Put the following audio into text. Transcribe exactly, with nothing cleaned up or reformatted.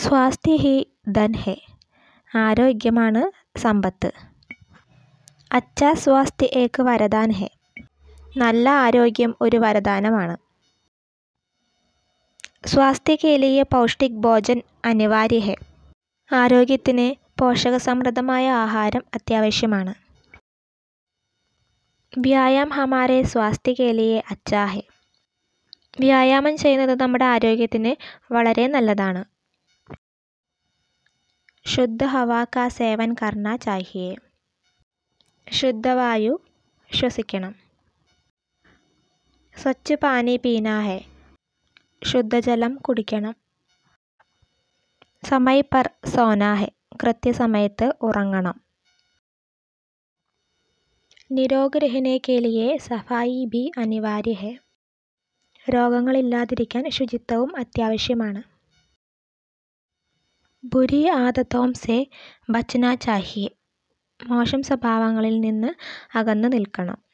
Swasthya he Dhan ഹെ. ആരോഗ്യമാണ് സമ്പത്ത്. അച്ഛാ സ്വാസ്ഥ്യ ഏക് വരദാൻ ഹെ. നല്ല ആരോഗ്യം ഒരു വരദാനമാണ്. സ്വാസ്ഥ്യ കെ ലിയെ പൗഷ്ടിക് ഭോജൻ അനിവാര്യ ഹെ. ആരോഗ്യത്തിന് പോഷകസമൃദ്ധമായ ആഹാരം അത്യാവശ്യമാണ്. വ്യായാം ഹമാരെ സ്വാസ്ഥ്യ കെ ലിയെ അച്ഛാ ഹെ. വ്യായാമം ചെയ്യുന്നത് നമ്മുടെ ആരോഗ്യത്തിന് വളരെ നല്ലതാണ്. ശുദ്ധ ഹവാ കാ സേവൻ കർണാ ചാഹിയേ. ശുദ്ധവായു ശ്വസിക്കണം. സ്വച്ഛ് പാനി പീനാ ഹെ. ശുദ്ധജലം കുടിക്കണം. സമയ് പർ സോനാ ഹെ. കൃത്യസമയത്ത് ഉറങ്ങണം. നിരോഗ് രഹനെ കെ ലിയെ സഫായി ഭി അനിവാര്യ ഹെ. രോഗങ്ങളില്ലാതിരിക്കാൻ ശുചിത്വവും അത്യാവശ്യമാണ്. ബുരി ആദതോം സെ ബച്നാ ചാഹിയേ. മോശം സ്വഭാവങ്ങളിൽ നിന്ന് അകന്നു നിൽക്കണം.